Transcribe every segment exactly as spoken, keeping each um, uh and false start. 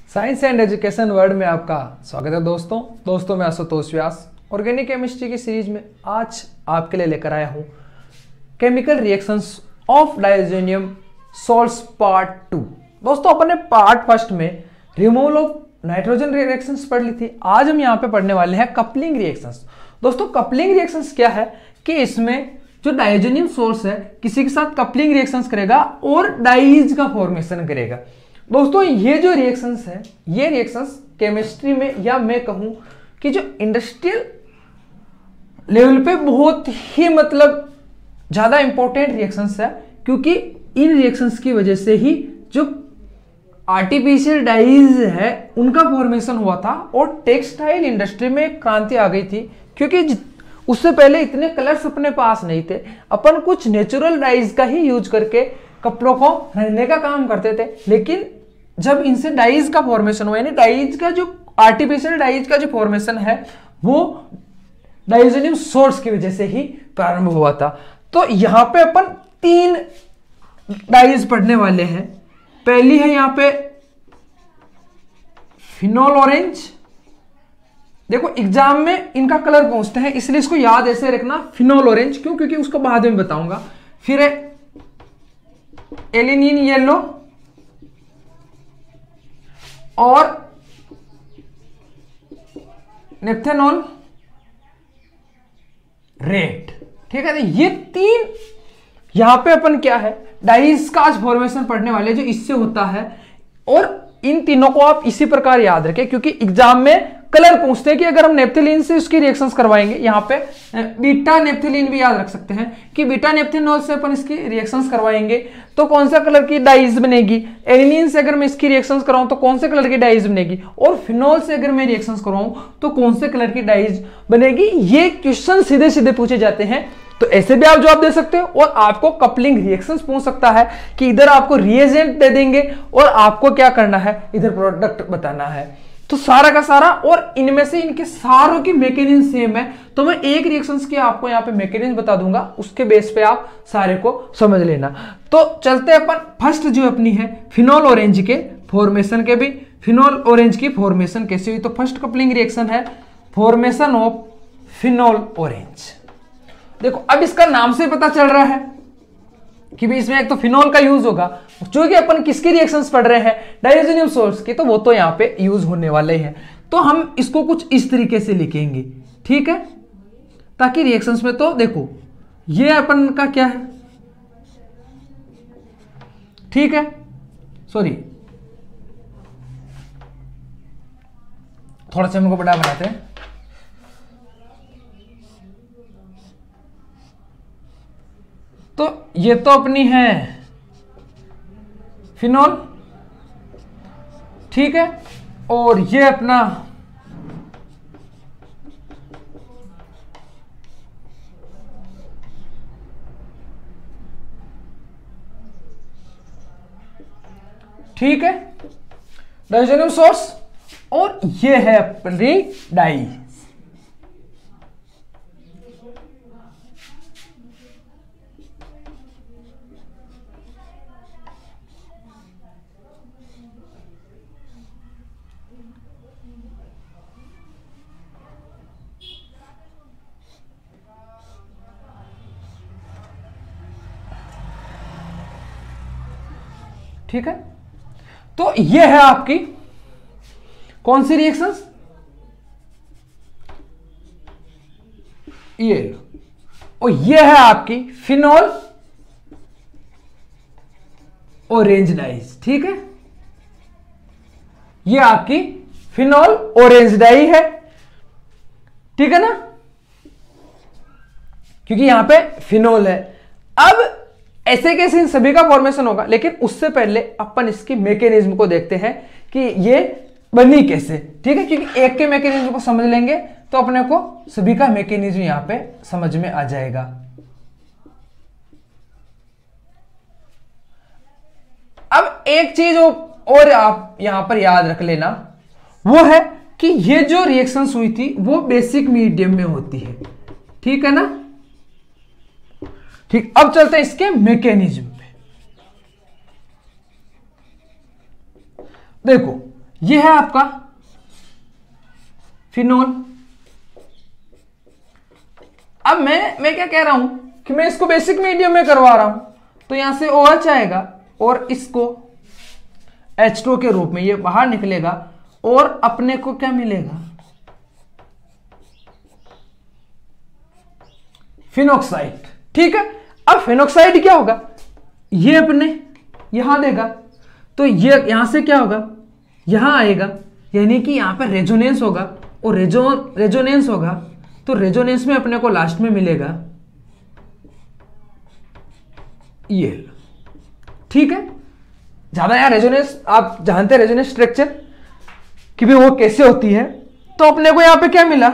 Science and education world में आपका स्वागत है दोस्तों दोस्तों मैं आशुतोष व्यास ऑर्गेनिक केमिस्ट्री की सीरीज में आज आपके लिए लेकर आया हूँ chemical reactions of diazonium salts part two. दोस्तों अपन ने पार्ट फर्स्ट में रिमूवल ऑफ नाइट्रोजन रिएक्शंस पढ़ ली थी। आज हम यहाँ पे पढ़ने वाले हैं कपलिंग रिएक्शंस। दोस्तों कपलिंग रिएक्शंस क्या है कि इसमें जो डायज़ोनियम सोर्स है किसी के साथ कपलिंग रिएक्शंस करेगा और डाइज का फॉर्मेशन करेगा। दोस्तों ये जो रिएक्शंस है ये रिएक्शंस केमिस्ट्री में या मैं कहूं कि जो इंडस्ट्रियल लेवल पे बहुत ही मतलब ज्यादा इंपॉर्टेंट रिएक्शंस है, क्योंकि इन रिएक्शंस की वजह से ही जो आर्टिफिशियल डाइज है उनका फॉर्मेशन हुआ था और टेक्सटाइल इंडस्ट्री में एक क्रांति आ गई थी। क्योंकि उससे पहले इतने कलर्स अपने पास नहीं थे, अपन कुछ नेचुरल डाइज का ही यूज करके कपड़ों को रंगने का काम करते थे। लेकिन जब इनसे डाइज का फॉर्मेशन हुआ, यानी डाइज का जो आर्टिफिशियल डाइज का जो फॉर्मेशन है वो डायज़ोनियम सोर्स की वजह से ही प्रारंभ हुआ था। तो यहां पे अपन तीन डाइज पढ़ने वाले हैं। पहली है यहां पे फिनोल ऑरेंज। देखो एग्जाम में इनका कलर पूछते हैं इसलिए इसको याद ऐसे रखना, फिनोल ऑरेंज। क्यों? क्योंकि उसको बाद में बताऊंगा। फिर है एलिनिन येलो और नेप्थेनॉल रेड। ठीक है, तो ये तीन यहां पे अपन क्या है डाइज का आज फॉर्मेशन पढ़ने वाले जो इससे होता है। और इन तीनों को आप इसी प्रकार याद रखें, क्योंकि एग्जाम में कलर पूछते हैं कि अगर हम नेप्थेलिन से उसकी रिएक्शंस करवाएंगे, यहां पे बीटा नेप्थेलिन भी याद रख सकते हैं कि बीटा नेप्थेनॉल से अपन इसकी रिएक्शंस करवाएंगे तो कौन सा कलर की डाइज बनेगी। एलिनिन से अगर मैं इसकी रिएक्शंस कराऊं तो कौन से कलर की डाइज बनेगी, और फिनोल से अगर मैं रिएक्शंस करवाऊं तो कौन से कलर की डाइज बनेगी। ये क्वेश्चन सीधे सीधे पूछे जाते हैं, तो ऐसे भी आप जवाब दे सकते हो। और आपको कपलिंग रिएक्शंस पूछ सकता है कि इधर आपको रिएजेंट दे देंगे और आपको क्या करना है, इधर प्रोडक्ट बताना है। तो सारा का सारा, और इनमें से इनके सारों की मैकेनिज्म सेम है। तो मैं एक रिएक्शंस की आपको यहाँ पे मैकेनिज्म बता दूंगा, उसके बेस पे आप सारे को समझ लेना। तो चलते अपन फर्स्ट जो अपनी है फिनोल ऑरेंज के फॉर्मेशन के भी फिनोल ऑरेंज की फॉर्मेशन कैसे हुई। तो फर्स्ट कपलिंग रिएक्शन है फॉर्मेशन ऑफ फिनोल ऑरेंज। देखो अब इसका नाम से पता चल रहा है कि भी इसमें एक तो फिनोल का यूज होगा, जो कि अपन किसकी रिएक्शंस पढ़ रहे हैं डायज़ोनियम सोर्स की, तो वो तो यहां पे यूज होने वाले हैं। तो हम इसको कुछ इस तरीके से लिखेंगे, ठीक है, ताकि रिएक्शंस में तो देखो ये अपन का क्या है, ठीक है, सॉरी थोड़ा सा हमको बड़ा बनाते हैं। तो ये तो अपनी है फिनोल, ठीक है, और ये अपना ठीक है डायज़ोनियम सोर्स, और ये है अपनी डाई। ठीक है, तो ये है आपकी कौन सी रिएक्शंस, ये, और ये है आपकी फिनोल ऑरेंज डाइज। ठीक है, ये आपकी फिनोल ऑरेंज डाई है, ठीक है ना, क्योंकि यहां पे फिनोल है। अब ऐसे कैसे इन सभी का फॉर्मेशन होगा, लेकिन उससे पहले अपन इसकी मैकेनिज्म को देखते हैं कि ये बनी कैसे। ठीक है, क्योंकि एक के मैकेनिज्म को समझ लेंगे तो अपने को सभी का मैकेनिज्म यहां पे समझ में आ जाएगा। अब एक चीज और आप यहां पर याद रख लेना, वो है कि ये जो रिएक्शंस हुई थी वो बेसिक मीडियम में होती है। ठीक है ना, ठीक। अब चलते हैं इसके मैकेनिज्म पे। देखो ये है आपका फिनोल। अब मैं मैं क्या कह रहा हूं कि मैं इसको बेसिक मीडियम में करवा रहा हूं, तो यहां से OH आएगा और इसको एच टू के रूप में ये बाहर निकलेगा और अपने को क्या मिलेगा, फिनॉक्साइड। ठीक है, अब फिनॉक्साइड क्या होगा, ये अपने यहां देगा, तो ये यहां से क्या होगा, यहां आएगा, यानी कि यहां पर रेजोनेंस होगा, और रेजो रेजोनेंस होगा तो रेजोनेंस में अपने को लास्ट में मिलेगा ये। ठीक है, ज्यादा यार रेजोनेंस आप जानते हैं रेजोनेंस स्ट्रक्चर कि भी वो कैसे होती है, तो अपने को यहां पे क्या मिला,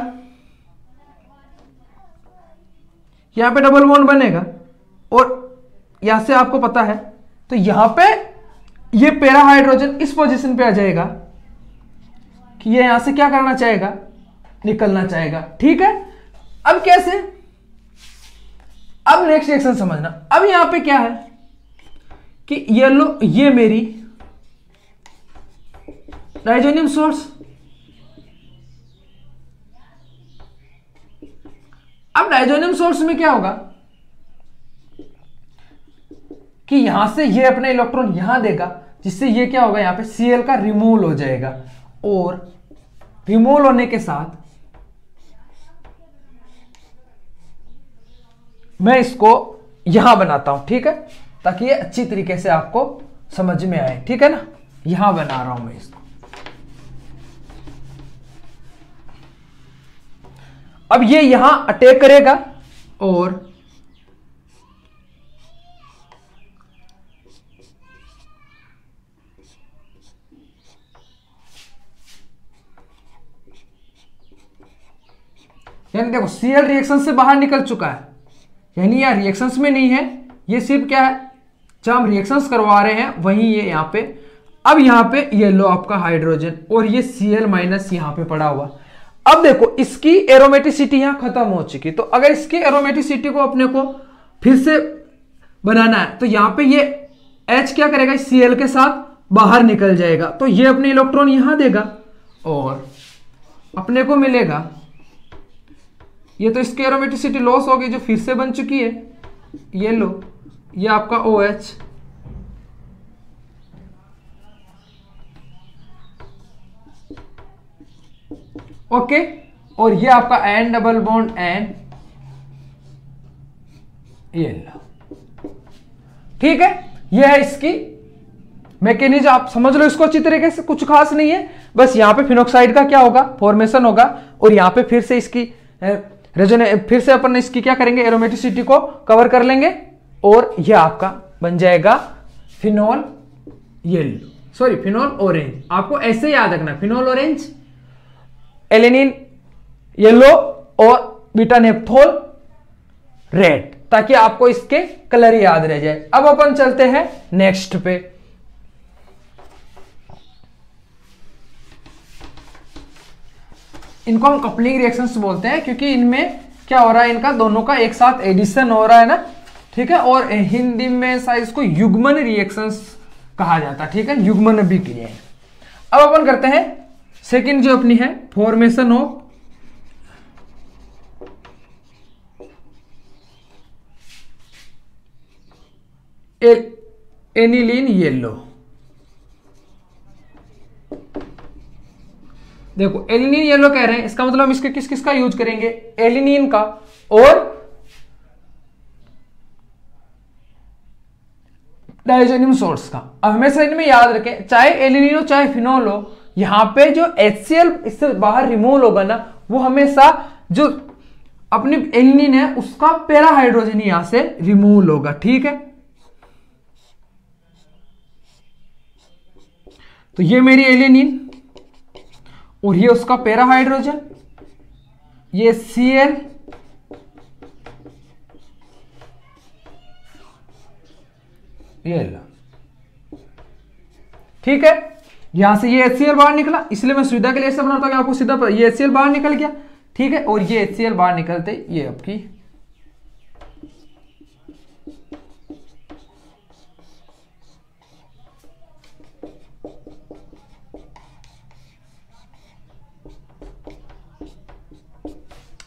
यहां पे डबल बॉन्ड बनेगा और यहां से आपको पता है, तो यहां पे ये पैरा हाइड्रोजन इस पोजीशन पे आ जाएगा कि ये यहां से क्या करना चाहेगा, निकलना चाहेगा। ठीक है, अब कैसे, अब नेक्स्ट रिएक्शन समझना। अब यहां पे क्या है कि ये लो, ये मेरी डायजोनियम सोर्स, अब डायजोनियम सोर्स में क्या होगा कि यहां से ये अपने इलेक्ट्रॉन यहां देगा, जिससे ये क्या होगा, यहां पे Cl का रिमूवल हो जाएगा, और रिमूवल होने के साथ मैं इसको यहां बनाता हूं। ठीक है, ताकि ये अच्छी तरीके से आपको समझ में आए। ठीक है ना, यहां बना रहा हूं मैं इसको। अब ये यहां अटैक करेगा और यानी देखो Cl रिएक्शन से बाहर निकल चुका है, यानी यह रिएक्शंस में नहीं है, ये सिर्फ क्या है, जब हम रिएक्शंस करवा रहे हैं वहीं ये यहां पे। अब यहां पे ये लो आपका हाइड्रोजन और ये Cl माइनस यहां पे पड़ा हुआ। अब देखो इसकी एरोमेटिसिटी यहां खत्म हो चुकी, तो अगर इसकी एरोमेटिसिटी को अपने को फिर से बनाना है, तो यहां पे ये H क्या करेगा, Cl के साथ बाहर निकल जाएगा, तो ये अपने इलेक्ट्रॉन यहां देगा और अपने को मिलेगा, ये तो इसकी एरोमेटिसिटी लॉस होगी जो फिर से बन चुकी है, ये लो, ये आपका OH, ओके, और ये आपका एन डबल बॉन्ड एन, ये लो। ठीक है, ये है इसकी मैकेनिज्म, आप समझ लो इसको अच्छी तरीके से, कुछ खास नहीं है, बस यहां पे फिनॉक्साइड का क्या होगा, फॉर्मेशन होगा, और यहां पे फिर से इसकी रेजोने फिर से अपन इसकी क्या करेंगे, एरोमेटिसिटी को कवर कर लेंगे, और यह आपका बन जाएगा phenol yellow, sorry phenol orange. आपको ऐसे याद रखना, फिनोल ऑरेंज, एलेनिन येलो और बीटा नेप्थोल रेड, ताकि आपको इसके कलर याद रह जाए। अब अपन चलते हैं नेक्स्ट पे। इनको हम कपलिंग रिएक्शंस बोलते हैं, क्योंकि इनमें क्या हो रहा है, इनका दोनों का एक साथ एडिशन हो रहा है ना। ठीक है, और हिंदी में शायद इसको युग्मन रिएक्शंस कहा जाता है। ठीक है, युग्मन भी क्रिया है। अब अपन करते हैं सेकंड जो अपनी है, फॉर्मेशन ऑफ एनिलीन येलो। देखो एलिनीन येलो कह रहे हैं, इसका मतलब हम इसके किस किस का यूज करेंगे, एलिनीन का और डायजोनियम सोर्स का। अब हमेशा इनमें याद रखें, चाहे एलिनीन हो चाहे फिनोल हो, यहां पे जो HCl इससे बाहर रिमूव होगा ना, वो हमेशा जो अपनी एलिनीन है उसका पैरा हाइड्रोजन यहां से रिमूव होगा। ठीक है, तो ये मेरी एलिनीन और ये उसका पैरा हाइड्रोजन, ये Cl, ये लो। ठीक है, यहां से ये HCl बाहर निकला, इसलिए मैं सुविधा के लिए ऐसा बनाता हूं कि आपको सीधा पता, ये HCl बाहर निकल गया। ठीक है, और ये HCl बाहर निकलते ये आपकी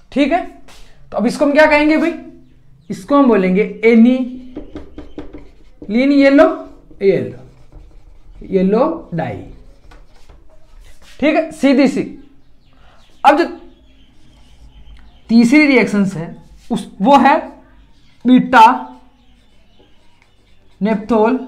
ठीक है, तो अब इसको हम क्या कहेंगे भाई, इसको हम बोलेंगे aniline yellow yellow yellow dye. ठीक है, सीधी सी। अब जो तीसरी रिएक्शंस है उस वो है बीटा नेप्थोल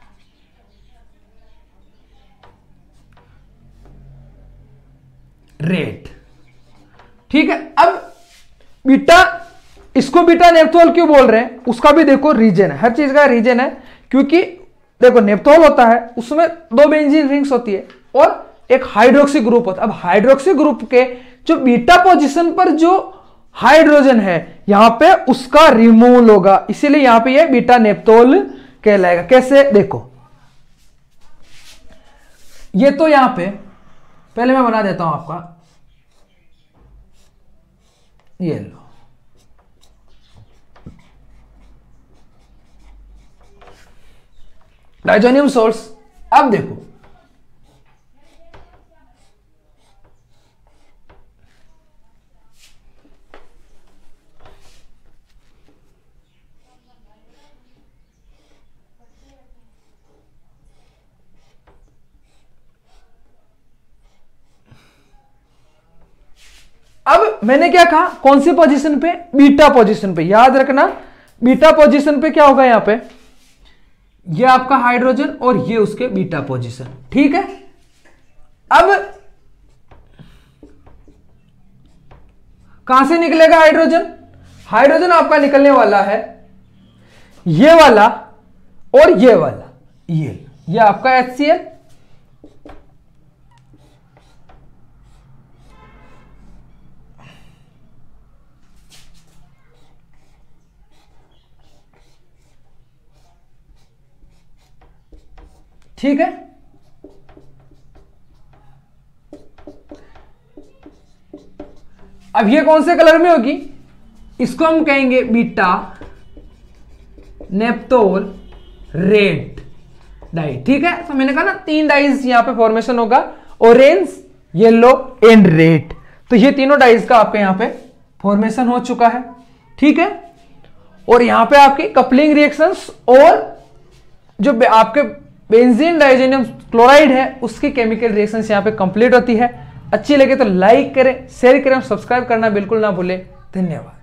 रेट। ठीक है, अब बीटा, इसको बीटा नेप्थोल क्यों बोल रहे हैं, उसका भी देखो रीजन है, हर चीज का रीजन है, क्योंकि देखो नेप्थोल होता है उसमें दो बेंजीन रिंग्स होती है और एक हाइड्रोक्सी ग्रुप होता है। अब हाइड्रोक्सी ग्रुप के जो बीटा पोजीशन पर जो हाइड्रोजन है यहां पे उसका रिमूवल होगा, इसीलिए यहां पे ये बीटा नेप्थोल कहलाएगा। कैसे, देखो ये तो यहां पे पहले मैं बना देता हूं आपका, ये लो डाइजोनियम सोर्स। अब देखो अब मैंने क्या कहा, कौन सी पोजीशन पे, बीटा पोजीशन पे। याद रखना बीटा पोजीशन पे क्या होगा, यहां पे ये आपका हाइड्रोजन और ये उसके बीटा पोजीशन। ठीक है, अब कहां से निकलेगा हाइड्रोजन, हाइड्रोजन आपका निकलने वाला है ये वाला और ये वाला, ये ये आपका एच सी एल। ठीक है, अब ये कौन से कलर में होगी, इसको हम कहेंगे बीटा नेप्थोल रेड डाई। ठीक है, तो मैंने कहा ना तीन डाइज यहां पे फॉर्मेशन होगा, ऑरेंज, येलो एंड रेड। तो ये तीनों डाइज का आपके यहां पे फॉर्मेशन हो चुका है। ठीक है, और यहां पे आपकी कपलिंग रिएक्शंस और जो आपके बेंजीन डाइजोनियम क्लोराइड है उसकी केमिकल रिएक्शंस यहां पे कंप्लीट होती है। अच्छी लगे तो लाइक करें, शेयर करें और सब्सक्राइब करना बिल्कुल ना भूलें। धन्यवाद।